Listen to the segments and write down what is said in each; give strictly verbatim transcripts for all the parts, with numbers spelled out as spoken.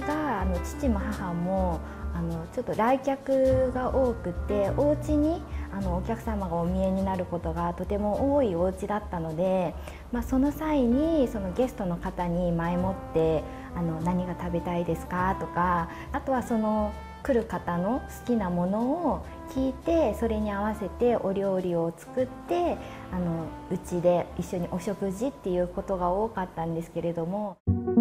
があの父も母もあのちょっと来客が多くて、お家にあのお客様がお見えになることがとても多いお家だったので、まあ、その際にそのゲストの方に前もってあの何が食べたいですかとか、あとはその来る方の好きなものを聞いて、それに合わせてお料理を作ってあのうちで一緒にお食事っていうことが多かったんですけれども。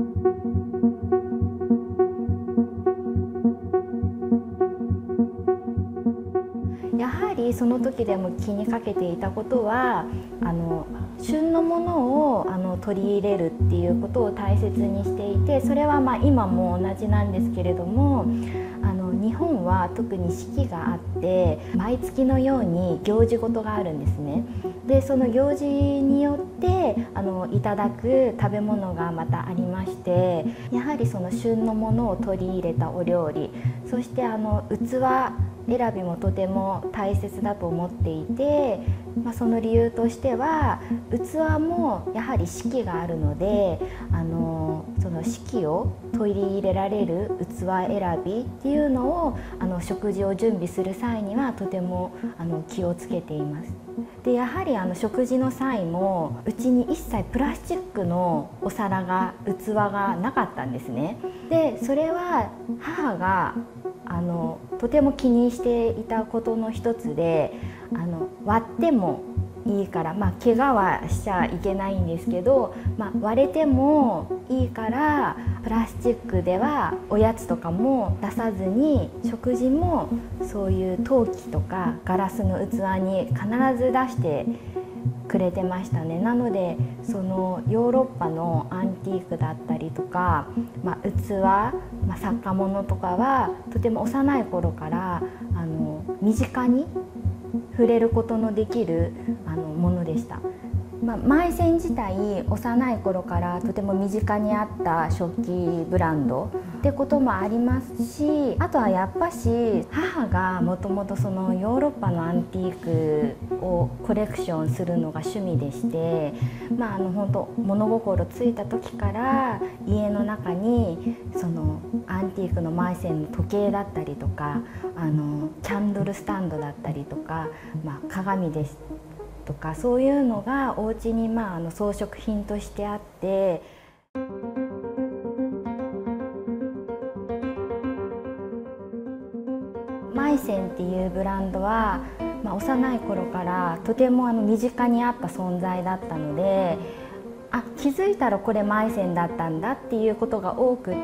やはりその時でも気にかけていたことは、あの旬のものをあの取り入れるっていうことを大切にしていて、それはまあ今も同じなんですけれども、あの日本は特に四季があって毎月のように行事事があるんですね。でその行事によってあのいただく食べ物がまたありまして、やはりその旬のものを取り入れたお料理、そしてあの器選びもとても大切だと思っていて、まあ、その理由としては器もやはり四季があるので、あのその四季を取り入れられる器選びっていうのをあの食事を準備する際にはとてもあの気をつけています。でやはりあの食事の際もうちに一切プラスチックのお皿が器がなかったんですね。でそれは母があのとても気にしていたことの一つで、あの割ってもいいから、まあ、怪我はしちゃいけないんですけど、まあ、割れてもいいからプラスチックではおやつとかも出さずに、食事もそういう陶器とかガラスの器に必ず出してくれてましたね。なのでそのヨーロッパのアンティークだったりとか、まあ、器、まあ、作家物とかはとても幼い頃からあの身近に触れることのできるあのものでした。まあ、マイセン自体幼い頃からとても身近にあった食器ブランドってこともありますし、あとはやっぱし母がもともとそのヨーロッパのアンティークをコレクションするのが趣味でして、まあ、あの本当物心ついた時から家の中にそのアンティークのマイセンの時計だったりとか、あのキャンドルスタンドだったりとか、まあ、鏡ですとかそういうのがお家にまああの装飾品としてあって、マイセンっていうブランドは、まあ、幼い頃からとてもあの身近にあった存在だったので、あ気づいたらこれマイセンだったんだっていうことが多くって、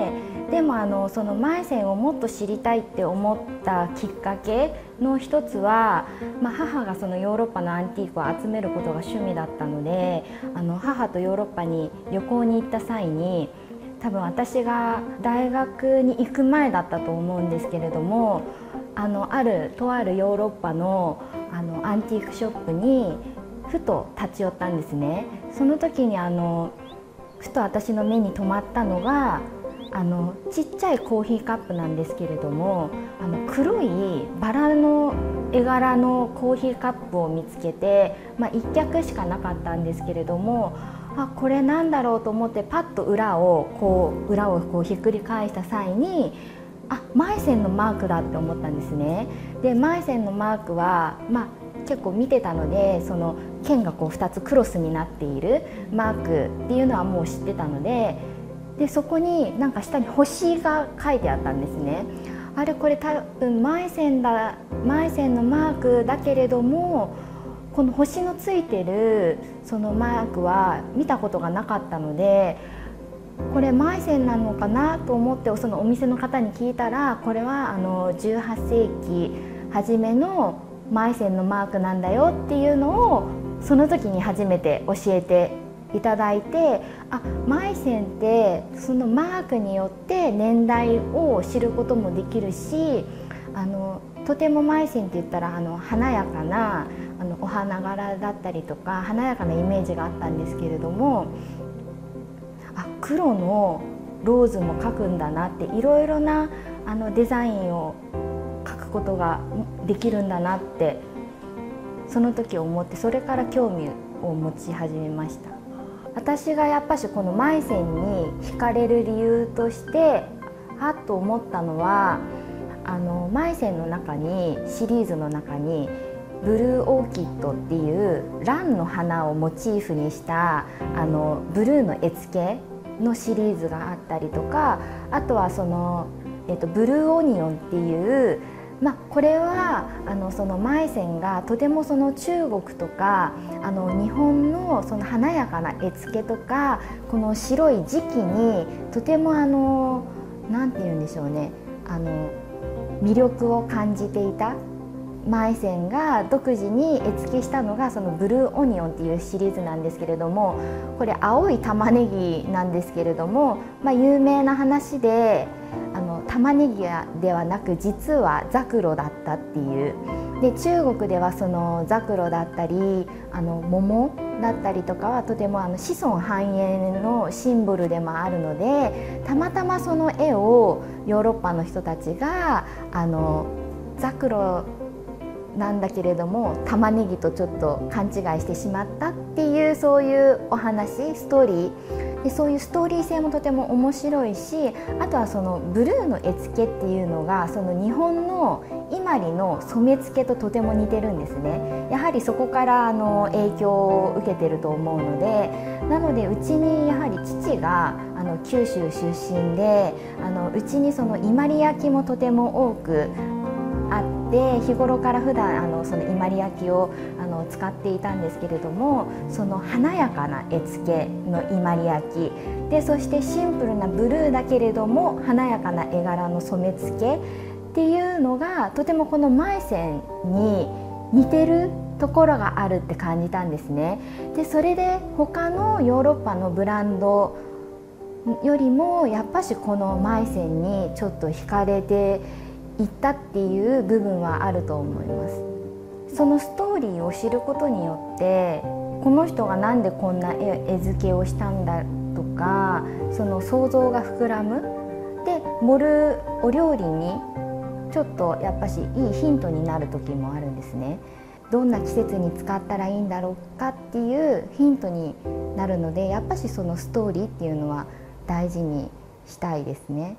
でもあのそのマイセンをもっと知りたいって思ったきっかけの一つは、まあ、母がそのヨーロッパのアンティークを集めることが趣味だったので、あの母とヨーロッパに旅行に行った際に、多分私が大学に行く前だったと思うんですけれども、あのあるとあるヨーロッパのあのアンティークショップにふと立ち寄ったんですね。その時にあのふと私の目に留まったのが、あのちっちゃいコーヒーカップなんですけれども、あの黒いバラの絵柄のコーヒーカップを見つけて、まあ、いっ脚しかなかったんですけれども、あこれなんだろうと思ってパッと裏をこう裏をこうひっくり返した際に、あマイセンのマークだって思ったんですね。でマイセンのマークは、まあ、結構見てたので、その剣がこうふたつクロスになっているマークっていうのはもう知ってたので、でそこになんか下に星が書いてあったんですね。あれこれ多分マイセンだマイセンのマークだけれども、この星のついてるそのマークは見たことがなかったので、これマイセンなのかなと思ってそのお店の方に聞いたら、これはあのじゅうはっせいき初めのマイセンのマークなんだよっていうのをその時に初めて教えていただいて、あマイセンってそのマークによって年代を知ることもできるし、あのとてもマイセンって言ったらあの華やかなあのお花柄だったりとか華やかなイメージがあったんですけれども、あ黒のローズも描くんだなって、いろいろなあのデザインを描くことができるんだなってその時思って、それから興味を持ち始めました。私がやっぱしこのマイセンに惹かれる理由として、 はっと思ったのは、あのマイセンの中にシリーズの中にブルーオーキッドっていうランの花をモチーフにしたあのブルーの絵付けのシリーズがあったりとか、あとはその、えっと、ブルーオニオンっていう、まあ、これはあのそのマイセンがとてもその中国とかあの日本のその華やかな絵付けとかこの白い時期にとてもあのなんて言うんでしょうね、あの魅力を感じていた。マイセンが独自に絵付けしたのがそのブルーオニオンっていうシリーズなんですけれども、これ青い玉ねぎなんですけれども、まあ、有名な話であの玉ねぎではなく実はザクロだったっていう。で中国ではそのザクロだったりあの桃だったりとかはとてもあの子孫繁栄のシンボルでもあるので、たまたまその絵をヨーロッパの人たちがあのザクロなんだけれども玉ねぎとちょっと勘違いしてしまったっていう、そういうお話ストーリーで、そういうストーリー性もとても面白いし、あとはそのブルーの絵付けっていうのがその日本の伊万里の染付けととても似てるんですね。やはりそこからあの影響を受けてると思うので、なのでうちにやはり父があの九州出身で、あのうちにその伊万里焼もとても多くあって、日頃から普段あのその伊万里焼をあの使っていたんですけれども、その華やかな絵付けの伊万里焼で、そしてシンプルなブルーだけれども華やかな絵柄の染付けっていうのがとてもこのマイセンに似てるところがあるって感じたんですね。でそれで他のヨーロッパのブランドよりもやっぱしこのマイセンにちょっと惹かれていったっていう部分はあると思います。そのストーリーを知ることによって、この人がなんでこんな 絵, 絵付けをしたんだとか、その想像が膨らむ。で盛るお料理にちょっとやっぱしいいヒントになる時もあるんですね。どんな季節に使ったらいいんだろうかっていうヒントになるので、やっぱしそのストーリーっていうのは大事にしたいですね。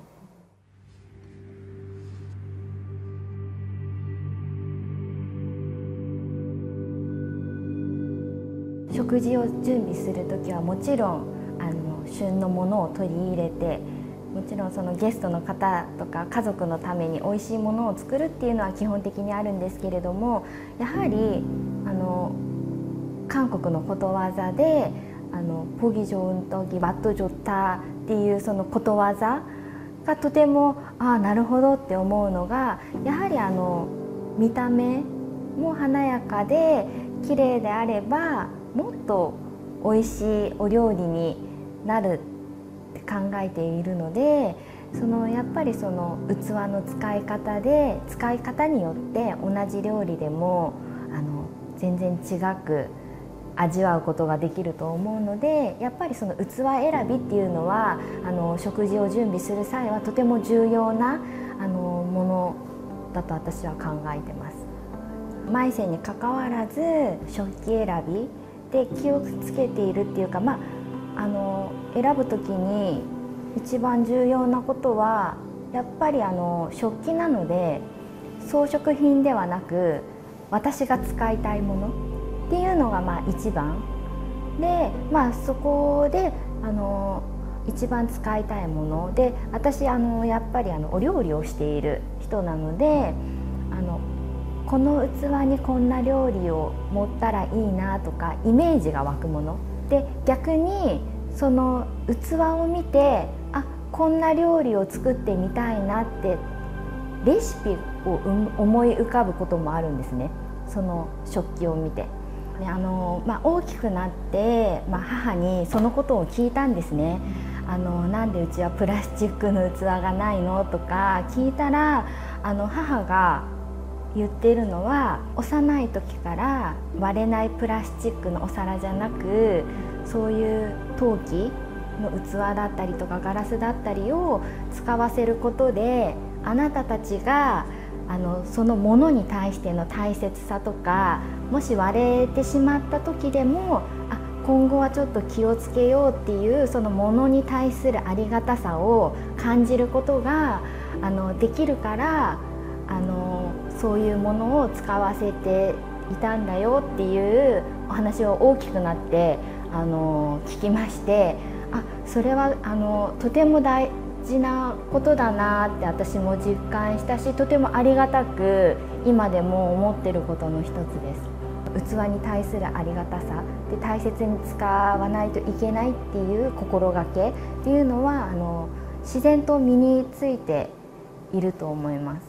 食事を準備する時はもちろんあの旬のものを取り入れて、もちろんそのゲストの方とか家族のために美味しいものを作るっていうのは基本的にあるんですけれども、やはりあの韓国のことわざであのポギジョウントギバットジョッタっていうそのことわざがとてもああなるほどって思うのが、やはりあの見た目も華やかで綺麗であればもっと美味しいお料理になるって考えているので、そのやっぱりその器の使い方で使い方によって同じ料理でもあの全然違く味わうことができると思うので、やっぱりその器選びっていうのはあの食事を準備する際はとても重要なあのものだと私は考えてます。マイセンにかかわらず食器選びで気をつけているっていうか、まあ、あの選ぶ時に一番重要なことはやっぱりあの食器なので装飾品ではなく私が使いたいものっていうのがまあ一番で、まあ、そこであの一番使いたいもので、私あのやっぱりあのお料理をしている人なので、あのこの器にこんな料理を盛ったらいいなとかイメージが湧くもので、逆にその器を見てあこんな料理を作ってみたいなってレシピを思い浮かぶこともあるんですね、その食器を見て。あのまあ、大きくなって、まあ、母にそのことを聞いたんですね。あのなんでうちはプラスチックの器がないのとか聞いたら、あの母が言っているのは、幼い時から割れないプラスチックのお皿じゃなく、そういう陶器の器だったりとかガラスだったりを使わせることで、あなたたちがあのそのものに対しての大切さとか、もし割れてしまった時でもあ今後はちょっと気をつけようっていうそのものに対するありがたさを感じることがあのできるからあのそういうものを使わせていたんだよっていうお話を大きくなってあの聞きまして、あ、それはあのとても大事なことだなって私も実感したし、とてもありがたく今でも思ってることの一つです。器に対するありがたさで大切に使わないといけないっていう心がけっていうのはあの自然と身についていると思います。